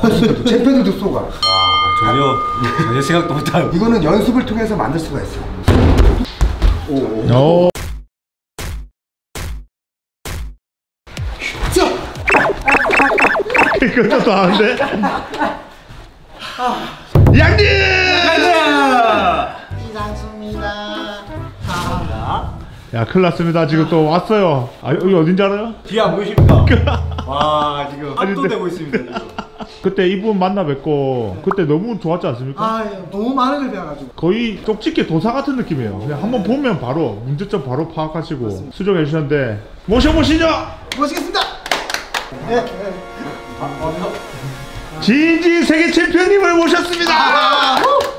콘서트도 챔피언들도 쏘가. 와, 전혀 생각도 못한. 이거는 연습을 통해서 만들 수가 있어. 오. 이것도 더 하는데? 양님! 이상수입니다. 야, 큰일 났습니다. 지금 또 왔어요. 아, 여기 어딘지 알아요? 뒤에 안 보이십니까? 와, 지금 아니, 압도되고 있습니다. 지금. 그때 이분 만나 뵙고 그때 너무 좋았지 않습니까? 아, 너무 많은 걸 배워가지고. 거의 쪽집게 도사 같은 느낌이에요. 그냥 한번 보면 바로 문제점 바로 파악하시고 수정해 주셨는데 모셔보시죠. 모시겠습니다. 진지 세계 챔피언님을 모셨습니다.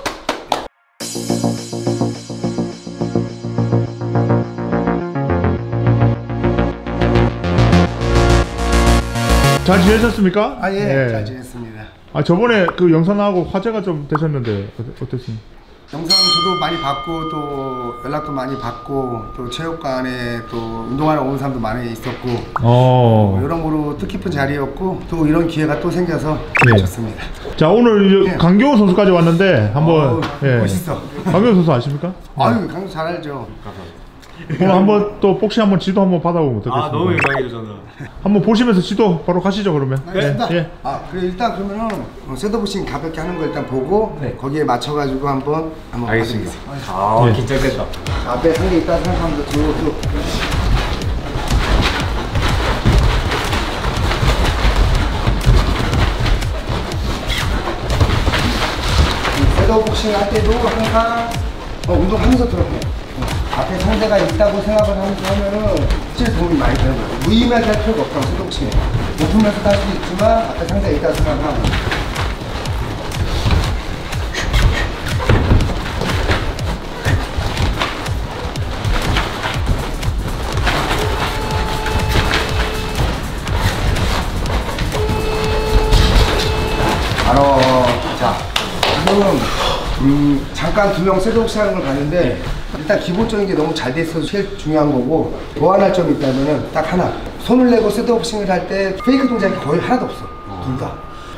잘 지내셨습니까? 아, 예, 잘 지냈습니다. 아, 저번에 그 영상 나오고 화제가 좀 되셨는데 어땠습니까? 영상 저도 많이 받고 또 연락도 많이 받고 또 체육관에 또 운동하러 오는 사람도 많이 있었고 여러모로 뜻깊은 자리였고 또 이런 기회가 또 생겨서 좋습니다. 자, 오늘 강경호 선수까지 왔는데 한번 멋있어. 강경호 선수 아십니까? 아유, 강도 잘 알죠. 오늘 한번 또 복싱 한번 지도 한번 받아보면 어떻겠습니까? 아, 너무 영광이죠 저는. 한번 보시면서 지도 바로 가시죠 그러면. 네. 아, 그래 일단 그러면은 셋업복싱 가볍게 하는 거 일단 보고 거기에 맞춰가지고 한번 알겠습니다. 받아보겠습니다. 아, 긴장된다. 앞에 상대 있다 생각하면서 쭉. 셋업복싱 할 때도 항상 운동하면서 들어가요. 앞에 상대가 있다고 생각을 하면서 하면은 실제 도움이 많이 되는 거예요. 무의미하게 할 필요가 없다고 셋업복싱에. 높으면서 할 수도 있지만 앞에 상대가 있다고 생각하면 바로 자 이거는 잠깐 두 명 셋업복싱 하는 걸 봤는데 일단 기본적인 게 너무 잘 돼 있어서 제일 중요한 거고 보완할 점이 있다면은 딱 하나 손을 내고 셋업복싱을 할 때 페이크 동작이 거의 하나도 없어 둘 다.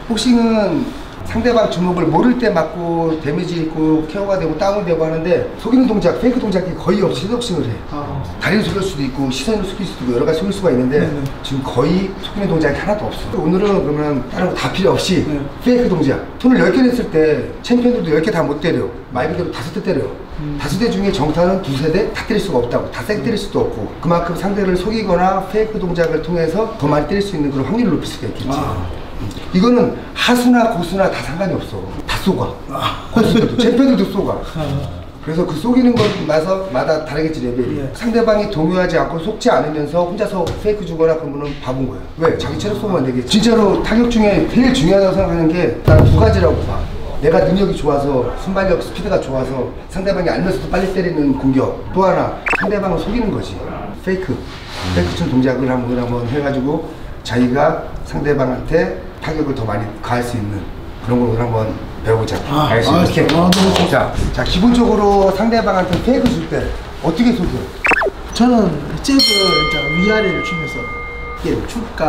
복싱은 상대방 주먹을 모를 때 맞고 데미지 있고 케어가 되고 다운되고 하는데 속이는 동작, 페이크 동작이 거의 없이 셋업복싱을 해. 다리를 속일 수도 있고 시선을 속일 수도 있고 여러 가지 속일 수가 있는데 지금 거의 속이는 동작이 하나도 없어. 오늘은 그러면 다른 거 다 필요 없이 페이크 동작. 손을 10개 냈을 때 챔피언들도 10개 다 못 때려. 말 그대로 5대 때려. 5대 중에 정타는 2-3대 다 때릴 수가 없다고. 다 세게 때릴 수도 없고 그만큼 상대를 속이거나 페이크 동작을 통해서 더 많이 때릴 수 있는 그런 확률을 높일 수가 있겠지. 이거는 하수나 고수나 다 상관이 없어. 다 쏘가. 콘서트도 챔피언들도 쏘가. 그래서 그 속이는 것마다 다르겠지 레벨이. 상대방이 동요하지 않고 속지 않으면서 혼자서 페이크 주거나 그러면 바본 거야. 왜? 자기 체력 쏘면 안 되겠지. 진짜로 타격 중에 제일 중요하다고 생각하는 게 난 두 가지라고 봐. 내가 능력이 좋아서 순발력 스피드가 좋아서 상대방이 알면서도 빨리 때리는 공격. 또 하나 상대방을 속이는 거지. 페이크처럼 동작을 한번 해가지고 자기가 상대방한테 타격을 더 많이 가할 수 있는 그런 걸 오늘 한번 배워보자. 알겠습니다. 자, 기본적으로 상대방한테 페이크 줄 때 어떻게 속여? 저는 잽을 위아래를 주면서 줄까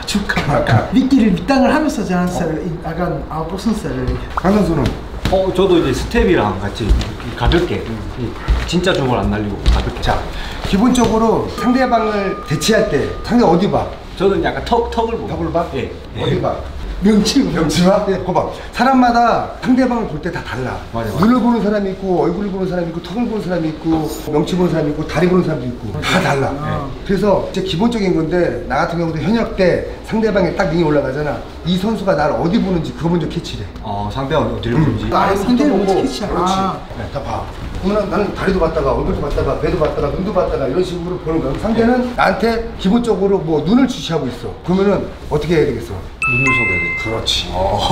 말까 미끼를 밑당을 하면서 저는 약간 아웃복선스를 강 선수는? 저도 이제 스텝이랑 같이 가볍게 진짜 주먹을 안 날리고 가볍게. 자, 기본적으로 상대방을 대치할 때 상대 어디 봐? 저는 약간 턱을 보고. 턱을 봐? 예. 어디 봐? 명치 봐? 네, 거봐. 사람마다 상대방을 볼 때 다 달라. 맞아. 눈을 보는 사람이 있고, 얼굴을 보는 사람이 있고, 턱을 보는 사람이 있고, 명치 보는 사람이 있고, 다리 보는 사람도 있고, 다 달라. 그래서 진짜 기본적인 건데, 나 같은 경우도 현역 때 상대방이 딱 링이 올라가잖아. 이 선수가 나를 어디 보는지 그거 먼저 캐치를 해. 상대가 어디를 보는지. 나의 상대를 보고, 먼저 캐치하고. 그렇지. 다 봐. 그러면 나는 다리도 봤다가, 얼굴도 봤다가, 배도 봤다가, 눈도 봤다가 이런 식으로 보는 거야. 상대는 나한테 기본적으로 뭐 눈을 주시하고 있어. 그러면은 어떻게 해야 되겠어? 눈을 속여야 돼. 그렇지.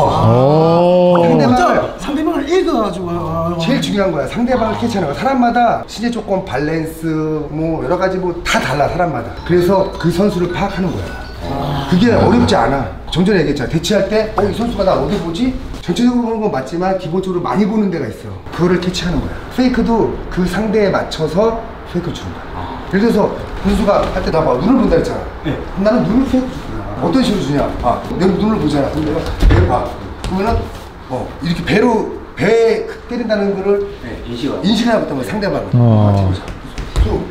상대방을 읽어가지고 제일 중요한 거야. 상대방을 캐치하는 거야. 사람마다 신체 조건, 밸런스, 뭐 여러 가지 뭐 다 달라 사람마다. 그래서 그 선수를 파악하는 거야. 그게 어렵지 않아. 좀 전에 얘기했잖아. 대치할 때 이 선수가 나 어디 보지? 전체적으로 보는 건 맞지만 기본적으로 많이 보는 데가 있어. 그거를 캐치하는 거야. 페이크도 그 상대에 맞춰서 페이크 주는 거야. 예를 들어서 선수가 할 때 나 봐. 눈을 본다 했잖아. 나는 눈을 페이크 주구나. 어떤 식으로 주냐? 내 눈을 보잖아. 그럼 내가 배 봐. 그러면은 이렇게 배에 때린다는 거를 인식을 하고 있단 말이야, 상대방은. 쑥.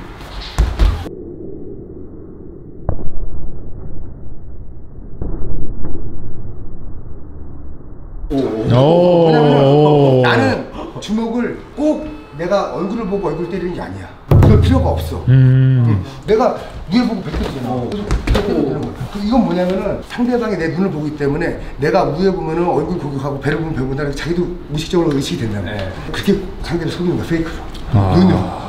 왜냐면은 나는 주먹을 꼭 내가 얼굴을 보고 얼굴 때리는 게 아니야. 그럴 필요가 없어. 내가 위에 보고 배 때리잖아. 그래서 배 때려도 되는 거야. 이건 뭐냐면은 상대방이 내 눈을 보기 때문에 내가 위에 보면은 얼굴 공격하고 배를 보면 배 본다는 게 자기도 무의식적으로 의식이 된다는 거야. 그렇게 상대를 속이는 거야, 페이크로. 눈요.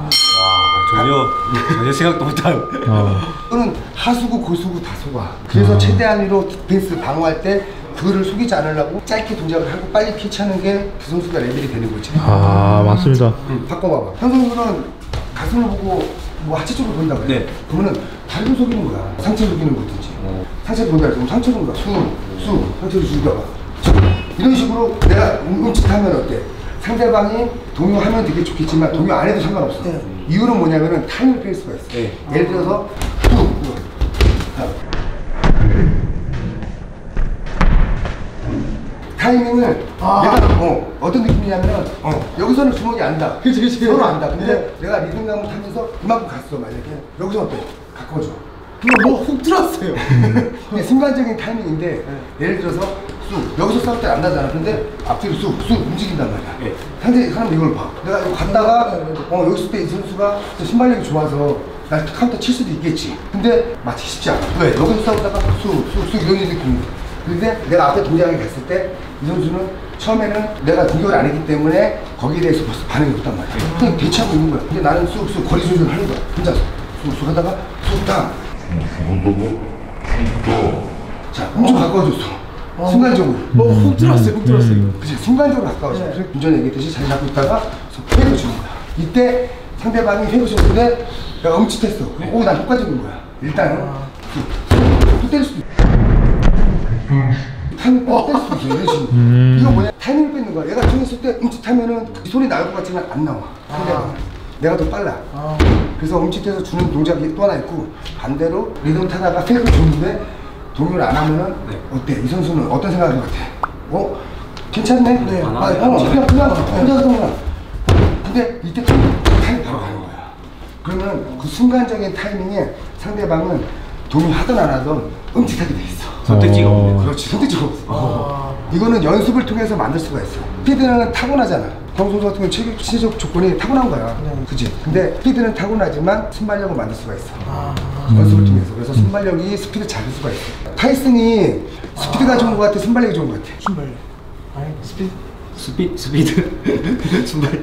전혀 생각도 못한. 또는 하수구, 고수구 다 속아. 그래서 최대한으로 디펜스 방어할 때 그거를 속이지 않으려고 짧게 동작을 하고 빨리 캐치하는 게 그 선수가 레벨이 되는 거지. 맞습니다. 바꿔봐봐. 현 선수는 가슴을 보고 뭐 하체 쪽을 본다 그래. 네. 그러면은 다리를 속이는 거야. 상체 속이는 거든지. 상체를 본다 그러면 상체를 본다. 상체를 죽여봐. 이런 식으로 내가 움찔하면 어때? 상대방이 동요하면 되게 좋겠지만 동요 안 해도 상관없어. 이유는 뭐냐면은 타이밍을 뺄 수가 있어. 예를 들어서 타이밍을 내가 어떤 느낌이냐면 여기서는 주먹이 안다. 그치. 서로 안다. 근데 내가 리듬감을 타면서 이만큼 갔어. 만약에 여기서 어때? 가까워져. 그거 훅 들었어요. 이게 순간적인 타이밍인데 예를 들어서 여기서 싸울 때 안 나잖아. 근데 앞뒤로 쑥 움직인단 말이야. 상대 사람 이걸 봐. 내가 이거 갔다가 여기 있을 때 이 선수가 신발력이 좋아서 날 카운터 칠 수도 있겠지. 근데 맞기 쉽지 않아. 왜? 여기서 싸우다가 쑥 이런 느낌이야. 근데 내가 앞에 동작을 갔을 때 이 선수는 처음에는 내가 공격을 안 했기 때문에 거기에 대해서 벌써 반응이 없단 말이야. 그냥 대치하고 있는 거야. 근데 나는 쑥 거리 조절을 하는 거야. 혼자서 쑥 하다가 쑥당. 자, 엄청 가까워졌어. 순간적으로. 훅 들었어요. 그치, 순간적으로 가까워져. 그래서 운전 얘기했듯이 자리 잡고 있다가 회를 주는 거야. 이때 상대방이 회를 줬는데 내가 엄칫했어. 난 효과적인 거야. 일단은 또 때릴 수도 있고. 타이밍 뺄 수도 있어. 이런 식으로. 이거 뭐냐? 타이밍을 뺏는 거야. 얘가 퉁했을 때 움찔하면은 소리 나올 것 같지만 안 나와. 상대방. 내가 더 빨라. 그래서 움찔해서 주는 동작이 또 하나 있고 반대로 리듬 타다가 페이크를 줬는데 동요를 안 하면은 어때? 이 선수는 어떤 생각을 할 것 같아? 괜찮네? 그냥 혼자서 근데 이때 타이밍 바로 가는 거야. 그러면 그 순간적인 타이밍에 상대방은 동요하든 안 하든 움찔하게 돼 있어. 선택지가 없네. 그렇지, 선택지가 없어. 이거는 연습을 통해서 만들 수가 있어. 스피드는 타고나잖아. 경선수 같은 경우는 체력 조건이 타고난 거야. 그치? 근데 스피드는 타고나지만 순발력을 만들 수가 있어. 연습을 통해서. 그래서 순발력이 스피드 잡을 수가 있어. 타이슨이 스피드가 좋은 것 같아? 순발력이 좋은 것 같아? 순발력. 아니, 스피드? 순발.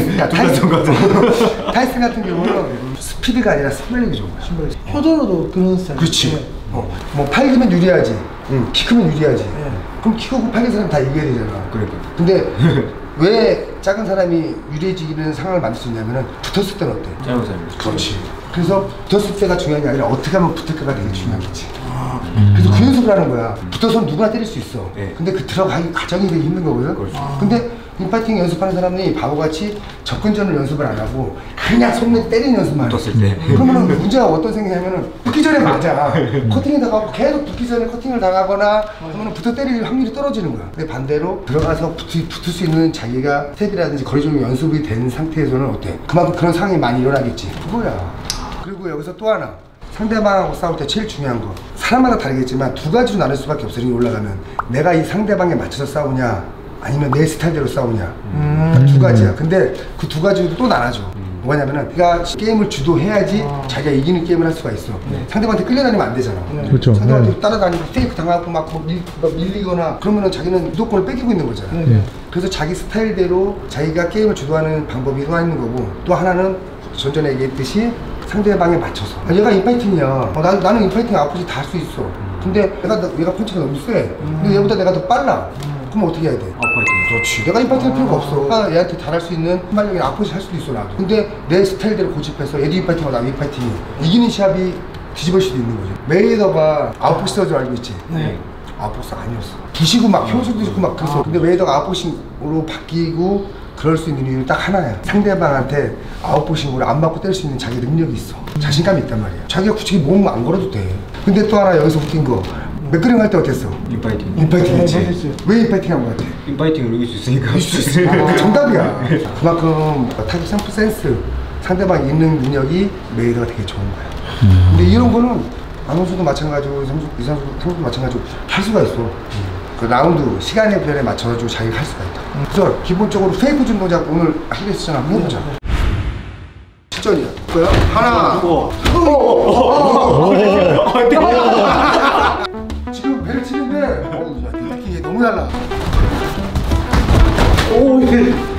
타이슨 같은 경우는 스피드가 아니라 순발력이 좋은 거야. 표정으로도 그런 스타일. 그렇지. 뭐 팔기면 유리하지. 키 크면 유리하지. 그럼 키 크고 팔린 사람 다 이겨야 되잖아. 그러니까. 근데 왜 작은 사람이 유리해지는 상황을 만들 수 있냐면은 붙었을 때는 어때? 짧은 사람이. 그렇지. 그래서 붙었을 때가 중요한 게 아니라 어떻게 하면 붙을까가 되게 중요한 거지. 그래서 그 연습을 하는 거야. 붙어서는 누구나 때릴 수 있어. 근데 그 들어가기 과정이 되게 힘든 거거든. 근데 인파이팅 연습하는 사람이 바보같이 접근전을 연습을 안 하고 그냥 손에 때리는 연습만 해. 붙었을 때. 그러면은 문제가 어떤 생기냐면은 붙기 전에 맞아. 커팅이 당하고 계속 붙기 전에 커팅을 당하거나 하면은 붙어 때릴 확률이 떨어지는 거야. 근데 반대로 들어가서 붙을 수 있는 자기가 스텝이라든지 거리 조절 연습이 된 상태에서는 어때? 그만큼 그런 상황이 많이 일어나겠지. 그거야. 그리고 여기서 또 하나. 상대방하고 싸울 때 제일 중요한 거. 사람마다 다르겠지만 두 가지로 나눌 수밖에 없어. 링이 올라가면 내가 이 상대방에 맞춰서 싸우냐 아니면 내 스타일대로 싸우냐. 딱 두 가지야. 근데 그 두 가지도 또 나눠져. 뭐냐면은 네가 게임을 주도해야지 자기가 이기는 게임을 할 수가 있어. 상대방한테 끌려다니면 안 되잖아. 그렇죠. 상대방한테 따라다니고 페이크 당하고 막 밀리거나 그러면은 자기는 주도권을 뺏기고 있는 거잖아. 그래서 자기 스타일대로 자기가 게임을 주도하는 방법이 또 있는 거고 또 하나는 전전에 얘기했듯이 상대방에 맞춰서. 얘가 인파이팅이야. 나는 인파이팅 아웃풋이 다 할 수 있어. 근데 얘가 펀치가 너무 세. 근데 얘보다 내가 더 빨라. 그럼 어떻게 해야 돼? 아웃파이팅. 그렇지. 내가 인파이팅 할 필요가 없어. 얘한테 잘할 수 있는 순발력이 아웃풋이 할 수도 있어 나도. 근데 내 스타일대로 고집해서 얘도 인파이팅하고 나도 인파이팅이 이기는 샵이 뒤집을 수도 있는 거죠. 메이더가 아웃풋이라는 줄 알고 있지? 아웃풋이 아니었어. 부시고 막 효소도 있고 막 그랬어. 근데 메이더가 아웃풋으로 바뀌고 그럴 수 있는 이유는 딱 하나야. 상대방한테 아웃포싱으로 안 맞고 때릴 수 있는 자기 능력이 있어. 자신감이 있단 말이야. 자기가 굳이 몸 안 걸어도 돼. 근데 또 하나 여기서 웃긴 거 맥그링 할 때 어땠어? 인파이팅. 인파이팅 했지? 네, 했어요. 왜 인파이팅 한 거 같아? 인파이팅을 이길 수 있으니까. 아, 정답이야. 그만큼 타격 샘플 센스, 상대방 있는 능력이 메이더가 되게 좋은 거야. 근데 이런 거는 안 선수도 마찬가지고 이 선수도 마찬가지고 할 수가 있어. 그 라운드 시간의 변에 맞춰가지고 자기가 할 수가 있다. 그래서 기본적으로 페이크 준 동작 오늘 하기로 했잖아. 한번 해보자. 실전이야. 뭐야? 하나. 지금 배를 치는데 야, 네 느낌이 너무 달라. 오, 이게